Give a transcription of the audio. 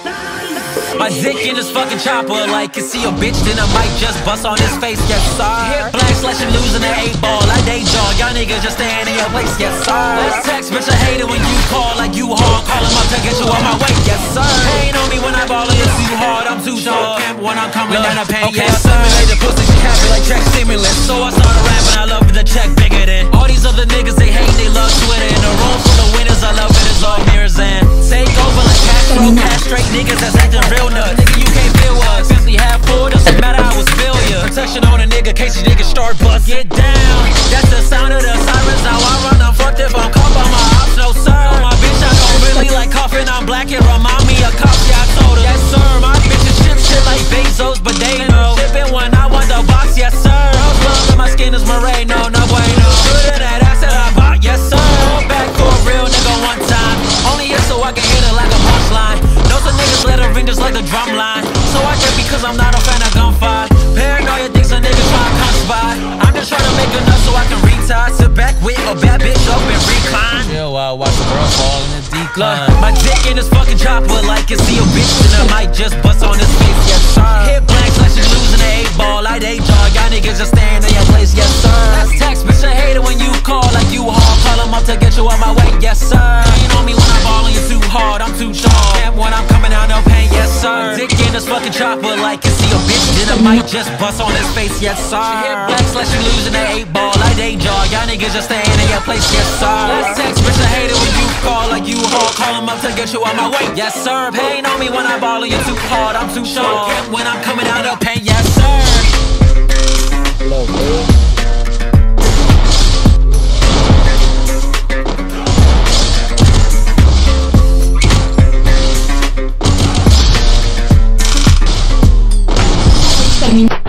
My dick in his fucking chopper, like can see a bitch, then I might just bust on his face, yes sir. Hit black slash and losing the 8-ball, I day jaw, y'all niggas just staying in your place, yes sir. Let's text, bitch, I hate it when you call like you hard, call him up to get you on my way, yes sir. Ain't on me when I ball it, it's too hard, I'm too short. When I'm coming down the pain, okay, yes sir. Simulate the pussy, she happy like check stimulus. So I started rapping, I love the check bigger than all these other niggas, they hate, they love Twitter. In the room full of winners, I love it, it's all mirrors and take over like castrate niggas that's acting real nuts. Nigga, you can't feel us. Simply half full, doesn't matter how it's fill ya. Protection on a nigga, case you niggas start bust. Get down, that's the sound of the sirens. Now I run, I'm fucked if I'm caught by my ops, no sir. On my bitch, I don't really like coughing. I'm black, it remind me of cops, yeah, I told her. Yes sir, my bitches ship shit like Bezos, but they know. Shipping when I want the box, yes sir. Rose love and my skin is Moreno, no bueno. Good in that ass that I bought, yes sir. Go back for a real nigga one time. Only here so I can hit it like a punchline. Know some niggas let it ring just like the drum line. So I get because I'm not a fan of gunfight. Paranoia thinks a nigga try to come spy. I'm just trying to make enough so I can retire. Sit back with a bad bitch up and recline. Yeah, while watch the girl fall in the decline. Look, my dick in his fucking chopper, like can see a bitch, then I might just bust on his face, yes sir. Hit blank slash you losing the 8-ball, I day jaw, y'all niggas just staying in your place, yes sir. That's text, bitch, I hate it when you call like you hard, call him up to get you on my way, yes sir. Ain't on me when I'm balling, you too hard, I'm too short. When I'm coming out, no pain, yes sir. Dick in his fucking chopper, like can see a bitch, then I might just bust on his face, yes sir. Hit black slash you losing the 8-ball, I day jaw, y'all niggas just staying in your place, yes sir. Let's text, bitch, I hate it when you call like you hard, call him up to get you on my way, yes sir. Pain on me when I'm balling, you too hard, I'm too short. When I'm coming out, no pain, yes sir. Hello, bro. Termina.